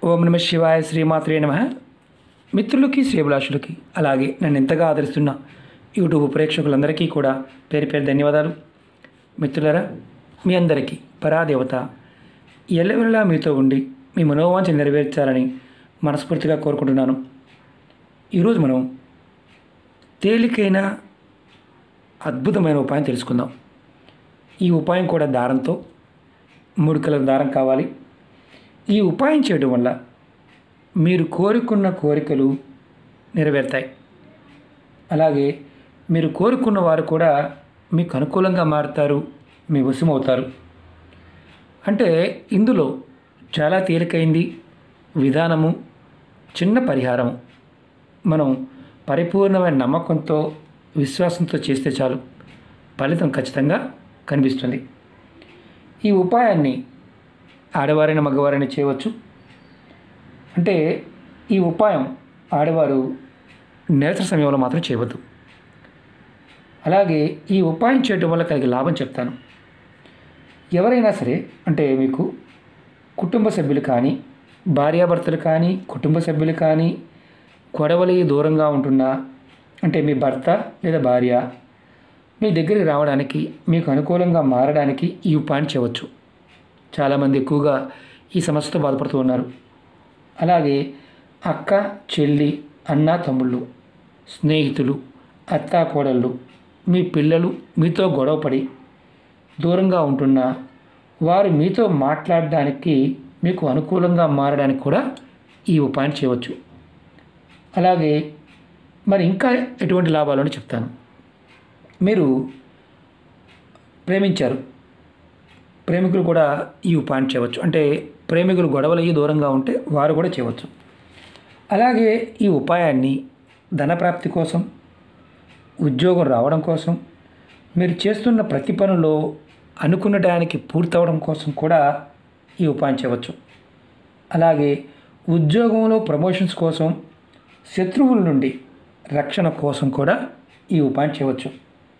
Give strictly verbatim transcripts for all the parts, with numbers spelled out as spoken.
ఓం నమ శివాయ, శ్రీమాత్రే నమ. మిత్రులకి, శ్రేభిలాషులకి, అలాగే నన్ను ఎంతగా ఆదరిస్తున్న యూట్యూబ్ ప్రేక్షకులందరికీ కూడా పేరు పేరు ధన్యవాదాలు. మిత్రులరా, మీ అందరికీ పరాదేవత ఎల్లవెల్లా మీతో ఉండి మీ మనోవాంఛ నెరవేర్చాలని మనస్ఫూర్తిగా కోరుకుంటున్నాను. ఈరోజు మనం తేలికైన అద్భుతమైన ఉపాయం తెలుసుకుందాం. ఈ ఉపాయం కూడా దారంతో, మూడు కలర్ దారం కావాలి. ఈ ఉపాయం చేయడం వల్ల మీరు కోరుకున్న కోరికలు నెరవేరుతాయి. అలాగే మీరు కోరుకున్న వారు కూడా మీకు అనుకూలంగా మారుతారు, మీ వశమవుతారు. అంటే ఇందులో చాలా తేలికైంది విధానము, చిన్న పరిహారము. మనం పరిపూర్ణమైన నమ్మకంతో, విశ్వాసంతో చేస్తే చాలు, ఫలితం ఖచ్చితంగా కనిపిస్తుంది. ఈ ఉపాయాన్ని ఆడవారైన మగవారైనా చేయవచ్చు. అంటే ఈ ఉపాయం ఆడవారు నేత్ర సమయంలో మాత్రం చేయవద్దు. అలాగే ఈ ఉపాయం చేయడం వల్ల కలిగే లాభం చెప్తాను. ఎవరైనా సరే, అంటే మీకు కుటుంబ సభ్యులు కానీ, భార్యాభర్తలు కానీ, కుటుంబ సభ్యులు కానీ గొడవలి దూరంగా ఉంటున్నా, అంటే మీ భర్త లేదా భార్య మీ దగ్గరికి రావడానికి, మీకు అనుకూలంగా మారడానికి ఈ ఉపాయం చేయవచ్చు. చాలామంది ఎక్కువగా ఈ సమస్యతో బాధపడుతూ ఉన్నారు. అలాగే అక్క, చెల్లి, అన్న, తమ్ముళ్ళు, స్నేహితులు, అత్త, కోడళ్ళు, మీ పిల్లలు మీతో గొడవపడి దూరంగా ఉంటున్నా, వారు మీతో మాట్లాడడానికి, మీకు అనుకూలంగా మారడానికి కూడా ఈ ఉపాయం చేయవచ్చు. అలాగే మరి ఇంకా ఎటువంటి లాభాలను చెప్తాను. మీరు ప్రేమించారు, ప్రేమికులు కూడా ఈ ఉపాయం చేయవచ్చు. అంటే ప్రేమికులు గొడవలయ్యి దూరంగా ఉంటే వారు కూడా చేయవచ్చు. అలాగే ఈ ఉపాయాన్ని ధనప్రాప్తి కోసం, ఉద్యోగం రావడం కోసం, మీరు చేస్తున్న ప్రతి పనిలో అనుకున్న టయానికి పూర్తవడం కోసం కూడా ఈ ఉపాయం చేయవచ్చు. అలాగే ఉద్యోగంలో ప్రమోషన్స్ కోసం, శత్రువుల నుండి రక్షణ కోసం కూడా ఈ ఉపాయం చేయవచ్చు.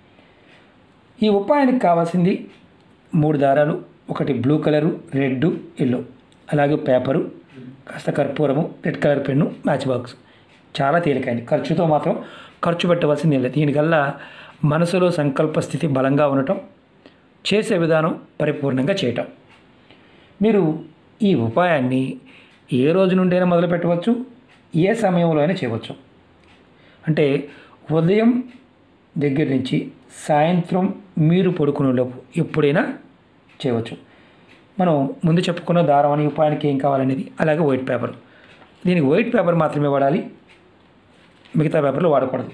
ఈ ఉపాయానికి కావాల్సింది మూడు దారాలు, ఒకటి బ్లూ కలరు, రెడ్, ఎల్లో, అలాగే పేపరు, కాస్త కర్పూరము, red colour pen, match box. చాలా తేలికైంది, ఖర్చుతో మాత్రం ఖర్చు పెట్టవలసింది లేదు. దీనికల్లా మనసులో సంకల్ప స్థితి బలంగా ఉండటం, చేసే విధానం పరిపూర్ణంగా చేయటం. మీరు ఈ ఉపాయాన్ని ఏ రోజు నుండైనా మొదలు పెట్టవచ్చు, ఏ సమయంలో అయినా చేయవచ్చు. అంటే ఉదయం దగ్గర నుంచి సాయంత్రం మీరు పడుకునేలోపు ఎప్పుడైనా చేయవచ్చు. మనం ముందు చెప్పుకున్న దారం అని ఉపాయానికి ఏం కావాలనేది, అలాగే వైట్ పేపర్. దీనికి వైట్ పేపర్ మాత్రమే వాడాలి, మిగతా పేపర్లు వాడకూడదు.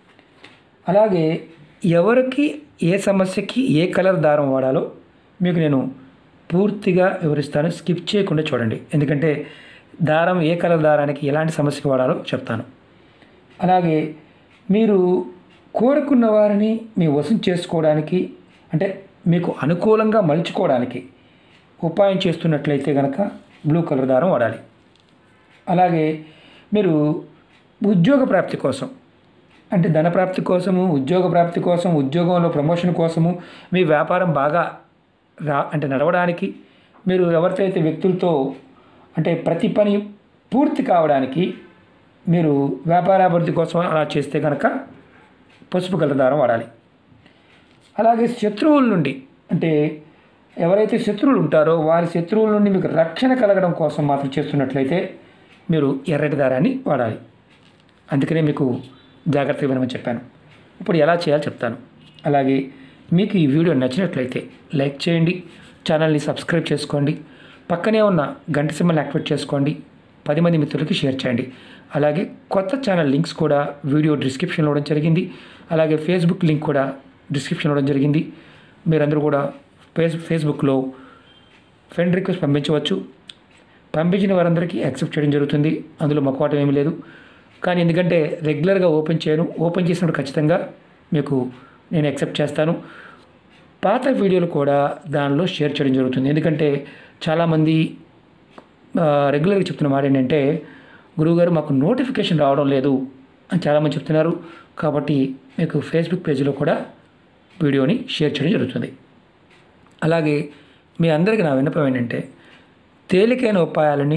అలాగే ఎవరికి ఏ సమస్యకి ఏ కలర్ దారం వాడాలో మీకు నేను పూర్తిగా వివరిస్తాను, స్కిప్ చేయకుండా చూడండి. ఎందుకంటే దారం ఏ కలర్ దారానికి ఎలాంటి సమస్యకి వాడాలో చెప్తాను. అలాగే మీరు కోరుకున్న వారిని మీ వశం చేసుకోవడానికి, అంటే మీకు అనుకూలంగా మలుచుకోవడానికి ఉపాయం చేస్తున్నట్లయితే కనుక బ్లూ కలర్ దారం వాడాలి. అలాగే మీరు ఉద్యోగ ప్రాప్తి కోసం, అంటే ధన ప్రాప్తి కోసము, ఉద్యోగ ప్రాప్తి కోసం, ఉద్యోగంలో ప్రమోషన్ కోసము, మీ వ్యాపారం బాగా రా అంటే నడవడానికి, మీరు ఎవరితో అయితే వ్యక్తులతో అంటే ప్రతి పని పూర్తి కావడానికి, మీరు వ్యాపారాభివృద్ధి కోసం అలా చేస్తే కనుక పసుపు కలర్ దారం వాడాలి. అలాగే శత్రువుల నుండి, అంటే ఎవరైతే శత్రువులు ఉంటారో వారి శత్రువుల నుండి మీకు రక్షణ కలగడం కోసం మాత్రం చేస్తున్నట్లయితే మీరు ఎర్రటి దారాన్ని వాడాలి. అందుకనే మీకు జాగ్రత్తగా వినమని చెప్పాను. ఇప్పుడు ఎలా చేయాలో చెప్తాను. అలాగే మీకు ఈ వీడియో నచ్చినట్లయితే లైక్ చేయండి, ఛానల్ని సబ్స్క్రైబ్ చేసుకోండి, పక్కనే ఉన్న గంట సింబల్ని యాక్టివేట్ చేసుకోండి, పది మంది మిత్రులకి షేర్ చేయండి. అలాగే కొత్త ఛానల్ లింక్స్ కూడా వీడియో డిస్క్రిప్షన్లో ఇవ్వడం జరిగింది. అలాగే ఫేస్బుక్ లింక్ కూడా డిస్క్రిప్షన్లో ఇవ్వడం జరిగింది. మీరందరూ కూడా ఫేస్ ఫేస్బుక్లో ఫ్రెండ్ రిక్వెస్ట్ పంపించవచ్చు. పంపించిన వారందరికీ యాక్సెప్ట్ చేయడం జరుగుతుంది, అందులో మొక్కవాటం ఏమీ లేదు. కానీ ఎందుకంటే రెగ్యులర్గా ఓపెన్ చేయను, ఓపెన్ చేసినప్పుడు ఖచ్చితంగా మీకు నేను యాక్సెప్ట్ చేస్తాను. పాత వీడియోలు కూడా దానిలో షేర్ చేయడం జరుగుతుంది. ఎందుకంటే చాలామంది రెగ్యులర్గా చెప్తున్న మాట ఏంటంటే, గురువుగారు మాకు నోటిఫికేషన్ రావడం లేదు అని చాలామంది చెప్తున్నారు. కాబట్టి మీకు ఫేస్బుక్ పేజీలో కూడా వీడియోని షేర్ చేయడం జరుగుతుంది. అలాగే మీ అందరికీ నా విన్నపం ఏంటంటే, తేలికైన ఉపాయాలని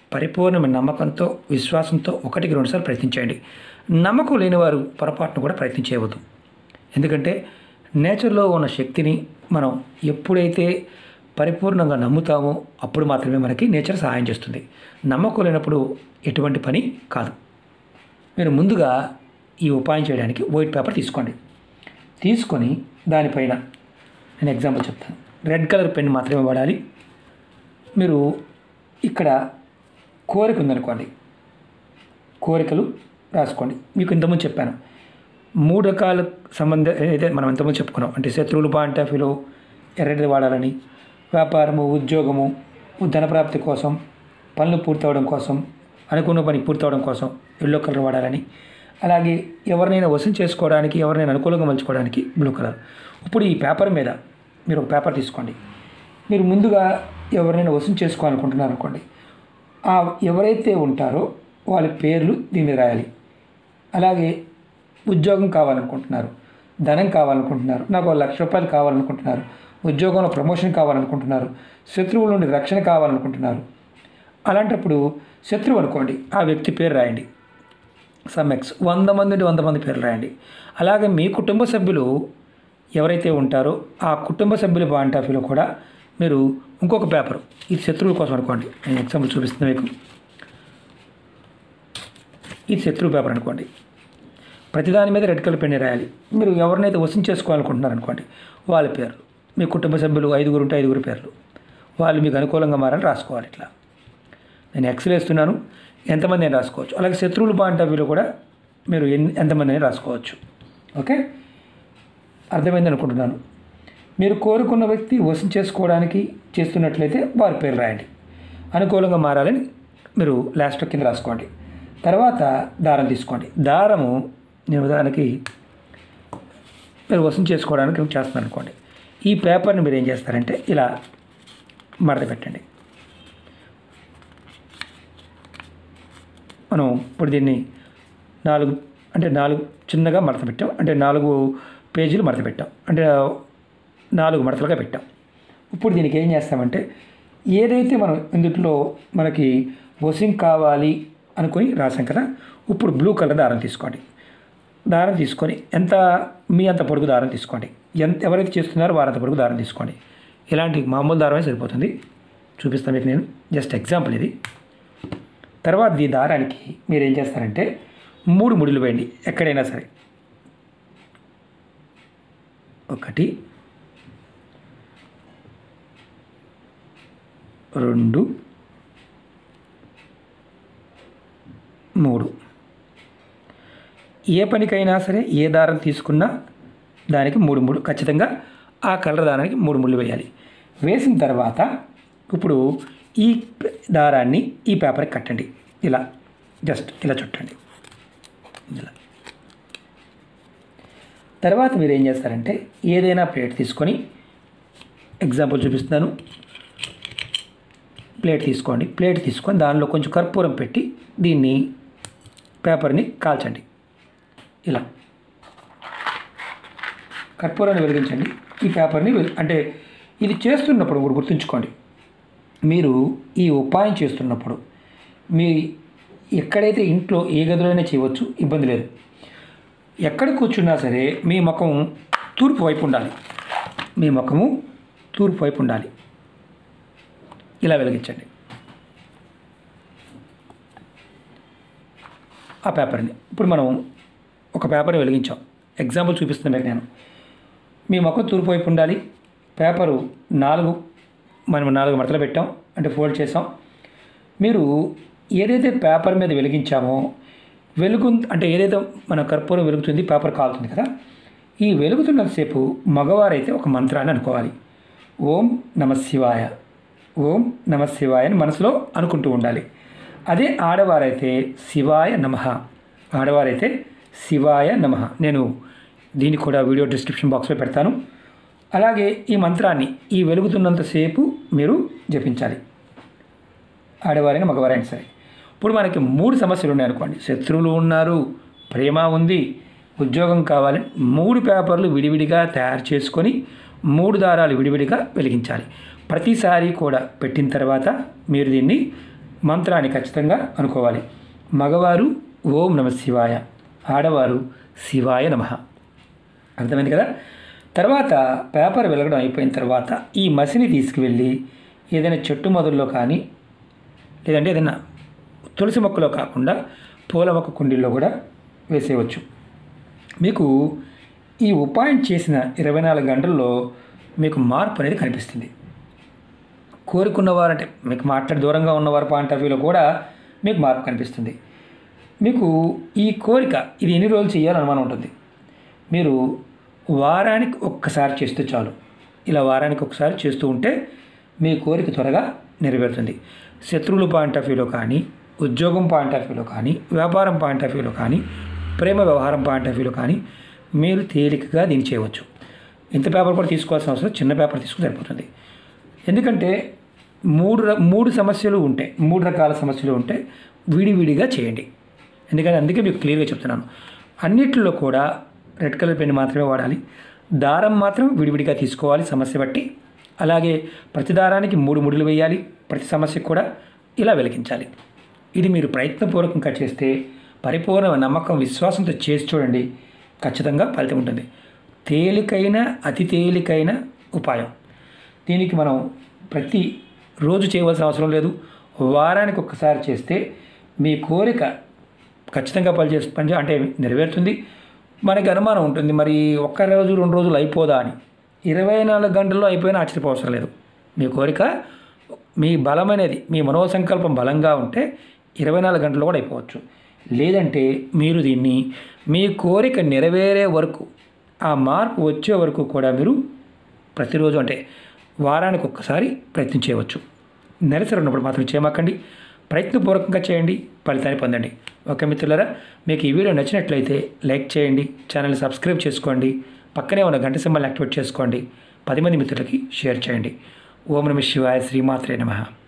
పరిపూర్ణమైన నమ్మకంతో విశ్వాసంతో ఒకటికి రెండుసార్లు ప్రయత్నించండి. నమ్మకం లేని వారు పొరపాటును కూడా ప్రయత్నం చేయవద్దు. ఎందుకంటే నేచర్లో ఉన్న శక్తిని మనం ఎప్పుడైతే పరిపూర్ణంగా నమ్ముతామో అప్పుడు మాత్రమే మనకి నేచర్ సహాయం చేస్తుంది. నమ్మకం లేనప్పుడు ఎటువంటి పని కాదు. మీరు ముందుగా ఈ ఉపాయం చేయడానికి వైట్ పేపర్ తీసుకోండి. తీసుకొని దానిపైన నేను ఎగ్జాంపుల్ చెప్తాను. రెడ్ కలర్ పెన్ మాత్రమే వాడాలి. మీరు ఇక్కడ కోరిక ఉందనుకోండి, కోరికలు రాసుకోండి. మీకు ఇంతకుముందు చెప్పాను మూడు రకాల సంబంధ అయితే మనం ఇంతకుముందు చెప్పుకున్నాం. అంటే శత్రువులు పాయింట్ ఆఫ్ వ్యూలో ఎర్రటిది వాడాలని, వ్యాపారము, ఉద్యోగము, ధనప్రాప్తి కోసం, పనులు పూర్తవడం కోసం, అనుకున్న పని పూర్తవడం కోసం ఎల్లో కలర్ వాడాలని, అలాగే ఎవరినైనా వసూలు చేసుకోవడానికి, ఎవరినైనా అనుకూలంగా మలుచుకోవడానికి బ్లూ కలర్. ఇప్పుడు ఈ పేపర్ మీద మీరు ఒక పేపర్ తీసుకోండి. మీరు ముందుగా ఎవరినైనా వసూలు చేసుకోవాలనుకుంటున్నారు అనుకోండి, ఆ ఎవరైతే ఉంటారో వాళ్ళ పేర్లు దీని మీద రాయాలి. అలాగే ఉద్యోగం కావాలనుకుంటున్నారు, ధనం కావాలనుకుంటున్నారు, నాకు లక్ష రూపాయలు కావాలనుకుంటున్నారు, ఉద్యోగంలో ప్రమోషన్ కావాలనుకుంటున్నారు, శత్రువుల నుండి రక్షణ కావాలనుకుంటున్నారు. అలాంటప్పుడు శత్రువు అనుకోండి, ఆ వ్యక్తి పేరు రాయండి. సమ్ ఎక్స్ వంద మంది నుండి వంద మంది పేర్లు రాయండి. అలాగే మీ కుటుంబ సభ్యులు ఎవరైతే ఉంటారో ఆ కుటుంబ సభ్యుల పాయింట్ ఆఫ్ వ్యూలో కూడా మీరు ఇంకొక పేపర్, ఇది శత్రువుల కోసం అనుకోండి, నేను ఎగ్జాంపుల్ చూపిస్తున్నాను మీకు. ఇది శత్రువు పేపర్ అనుకోండి. ప్రతిదాని మీద రెడ్ కలర్ పెన్ రాయాలి. మీరు ఎవరినైతే వసూలు చేసుకోవాలనుకుంటున్నారు అనుకోండి, వాళ్ళ పేర్లు, మీ కుటుంబ సభ్యులు ఐదుగురు ఉంటే ఐదుగురు పేర్లు, వాళ్ళు మీకు అనుకూలంగా మారని రాసుకోవాలి. ఇట్లా నేను ఎక్స్ వేస్తున్నాను, ఎంతమంది అయినా రాసుకోవచ్చు. అలాగే శత్రువుల పాయింట్ ఆఫ్ వ్యూలో కూడా మీరు ఎన్ని ఎంతమంది అయినా రాసుకోవచ్చు. ఓకే, అర్థమైంది అనుకుంటున్నాను. మీరు కోరుకున్న వ్యక్తి వసూలు చేసుకోవడానికి చేస్తున్నట్లయితే వారి పేరు రాయండి. అనుకూలంగా మారాలని మీరు లాస్ట్ కింద రాసుకోండి. తర్వాత దారం తీసుకోండి. దారము నేను ఉదాహరణకి మీరు వసూలు చేసుకోవడానికి చేస్తున్నాను అనుకోండి. ఈ పేపర్ని మీరు ఏం చేస్తారంటే ఇలా మడత పెట్టండి. మనం ఇప్పుడు దీన్ని నాలుగు అంటే నాలుగు చిన్నగా మడత పెట్టాం, అంటే నాలుగు పేజీలు మడత పెట్టాం, అంటే నాలుగు మడతలుగా పెట్టాం. ఇప్పుడు దీనికి ఏం చేస్తామంటే ఏదైతే మనం ఇందులో మనకి వసూలు కావాలి అనుకొని రాసాం కదా, ఇప్పుడు బ్లూ కలర్ దారం తీసుకోండి. దారం తీసుకొని ఎంత మీ అంత పొడుగు దారం తీసుకోండి. ఎంత ఎవరైతే చేస్తున్నారో వారంత పొడుగు దారం తీసుకోండి. ఇలాంటి మామూలు దారమే సరిపోతుంది. చూపిస్తాను మీకు నేను, జస్ట్ ఎగ్జాంపుల్ ఇది. తర్వాత ఈ దారానికి మీరు ఏం చేస్తారంటే మూడు ముడులు వేయండి ఎక్కడైనా సరే. ఒకటి, రెండు, మూడు. ఏ పనికైనా సరే ఏ దారం తీసుకున్నా దానికి మూడు మూడు ఖచ్చితంగా ఆ కలర్ దారానికి మూడు ముళ్ళు వేయాలి. వేసిన తర్వాత ఇప్పుడు ఈ దారాన్ని ఈ పేపర్కి కట్టండి. ఇలా జస్ట్ ఇలా చుట్టండి. ఇలా తర్వాత మీరు ఏం చేస్తారంటే ఏదైనా ప్లేట్ తీసుకొని, ఎగ్జాంపుల్ చూపిస్తున్నాను, ప్లేట్ తీసుకోండి. ప్లేట్ తీసుకొని దానిలో కొంచెం కర్పూరం పెట్టి దీన్ని పేపర్ని కాల్చండి. ఇలా కర్పూరాన్ని వెలిగించండి. ఈ పేపర్ని అంటే ఇది చేస్తున్నప్పుడు కూడా గుర్తుంచుకోండి, మీరు ఈ ఉపాయం చేస్తున్నప్పుడు మీ ఎక్కడైతే ఇంట్లో ఏ గదిలోనే చేయవచ్చు, ఇబ్బంది లేదు. ఎక్కడ కూర్చున్నా సరే మీ ముఖం తూర్పు వైపు ఉండాలి. మీ ముఖము తూర్పు వైపు ఉండాలి. ఇలా వెలిగించండి ఆ పేపర్ని. ఇప్పుడు మనం ఒక పేపర్ని వెలిగించాం. ఎగ్జాంపుల్ చూపిస్తున్నాను నేను. మీ ముఖం తూర్పు వైపు ఉండాలి. పేపరు నాలుగు మనం నాలుగు మడతలు పెట్టాం, అంటే ఫోల్డ్ చేసాం. మీరు ఏదైతే పేపర్ మీద వెలిగించామో వెలుగు అంటే ఏదైతే మన కర్పూరం వెలుగుతుంది, పేపర్ కాలుతుంది కదా, ఈ వెలుగుతున్నంతసేపు మగవారైతే ఒక మంత్రాన్ని అనుకోవాలి. ఓం నమ శివాయ, ఓం నమ శివాయ అని మనసులో అనుకుంటూ ఉండాలి. అదే ఆడవారైతే శివాయ నమః, ఆడవారైతే శివాయ నమః. నేను దీన్ని కూడా వీడియో డిస్క్రిప్షన్ బాక్స్లో పెడతాను. అలాగే ఈ మంత్రాన్ని ఈ వెలుగుతున్నంతసేపు మీరు జపించాలి, ఆడవారైనా మగవారైనా సరే. ఇప్పుడు మనకి మూడు సమస్యలు ఉన్నాయనుకోండి, శత్రువులు ఉన్నారు, ప్రేమ ఉంది, ఉద్యోగం కావాలి. మూడు పేపర్లు విడివిడిగా తయారు చేసుకొని మూడు దారాలు విడివిడిగా వెలిగించాలి. ప్రతిసారి కూడా పెట్టిన తర్వాత మీరు దీన్ని మంత్రాన్ని ఖచ్చితంగా అనుకోవాలి. మగవారు ఓం నమ శివాయ, ఆడవారు శివాయ నమః. అర్థమైంది కదా. తర్వాత పేపర్ వెలగడం అయిపోయిన తర్వాత ఈ మసిని తీసుకువెళ్ళి ఏదైనా చెట్టు మొదల్లో కానీ లేదంటే ఏదైనా తులసి మొక్కలో కాకుండా పూల మొక్క కుండీల్లో కూడా వేసేయవచ్చు. మీకు ఈ ఉపాయం చేసిన ఇరవై నాలుగు గంటల్లో మీకు మార్పు అనేది కనిపిస్తుంది. కోరుకున్నవారంటే మీకు మాట్లాడి దూరంగా ఉన్నవారు పాయింట్ ఆఫ్ వ్యూలో కూడా మీకు మార్పు కనిపిస్తుంది. మీకు ఈ కోరిక ఇది ఎన్ని రోజులు చేయాలని అనుమానం ఉంటుంది. మీరు వారానికి ఒక్కసారి చేస్తే చాలు. ఇలా వారానికి ఒకసారి చేస్తూ ఉంటే మీ కోరిక త్వరగా నెరవేరుతుంది. శత్రువుల పాయింట్ ఆఫ్ వ్యూలో కానీ, ఉద్యోగం పాయింట్ ఆఫ్ వ్యూలో కానీ, వ్యాపారం పాయింట్ ఆఫ్ వ్యూలో కానీ, ప్రేమ వ్యవహారం పాయింట్ ఆఫ్ వ్యూలో కానీ మీరు తేలికగా దీన్ని చేయవచ్చు. ఇంత పేపర్ కూడా తీసుకోవాల్సిన అవసరం, చిన్న పేపర్ తీసుకుని సరిపోతుంది. ఎందుకంటే మూడు మూడు సమస్యలు ఉంటాయి, మూడు రకాల సమస్యలు ఉంటే విడివిడిగా చేయండి. ఎందుకంటే అందుకే మీకు క్లియర్గా చెప్తున్నాను. అన్నిటిలో కూడా రెడ్ కలర్ పెన్ మాత్రమే వాడాలి. దారం మాత్రం విడివిడిగా తీసుకోవాలి సమస్య బట్టి. అలాగే ప్రతి దారానికి మూడు ముడులు వేయాలి. ప్రతి సమస్యకు కూడా ఇలా వెలిగించాలి. ఇది మీరు ప్రయత్నపూర్వకంగా చేస్తే, పరిపూర్ణ నమ్మకం విశ్వాసంతో చేసి చూడండి, ఖచ్చితంగా ఫలితం ఉంటుంది. తేలికైన అతి తేలికైన ఉపాయం. దీనికి మనం ప్రతి రోజు చేయవలసిన అవసరం లేదు. వారానికి ఒక్కసారి చేస్తే మీ కోరిక ఖచ్చితంగా పని పని అంటే నెరవేరుతుంది. మనకి అనుమానం ఉంటుంది, మరి ఒక్క రోజు రెండు రోజులు అయిపోదా అని. ఇరవై నాలుగు గంటల్లో అయిపోయినా ఆశ్చర్యపోవసరం లేదు. మీ కోరిక, మీ బలం అనేది, మీ మనోసంకల్పం బలంగా ఉంటే ఇరవై నాలుగు గంటల్లో కూడా అయిపోవచ్చు. లేదంటే మీరు దీన్ని మీ కోరిక నెరవేరే వరకు, ఆ మార్పు వచ్చే వరకు కూడా మీరు ప్రతిరోజు అంటే వారానికి ఒక్కసారి ప్రయత్నం చేయవచ్చు. నెలసరి ఉన్నప్పుడు మాత్రం చేయమాకండి. ప్రయత్నపూర్వకంగా చేయండి, ఫలితాన్ని పొందండి. ఓకే మిత్రులారా, మీకు ఈ వీడియో నచ్చినట్లయితే లైక్ చేయండి, ఛానల్ని సబ్స్క్రైబ్ చేసుకోండి, పక్కనే ఉన్న గంట సింబల్ని యాక్టివేట్ చేసుకోండి, పది మంది మిత్రులకి షేర్ చేయండి. ఓం నమః శివాయ, శ్రీమాత్రే నమః.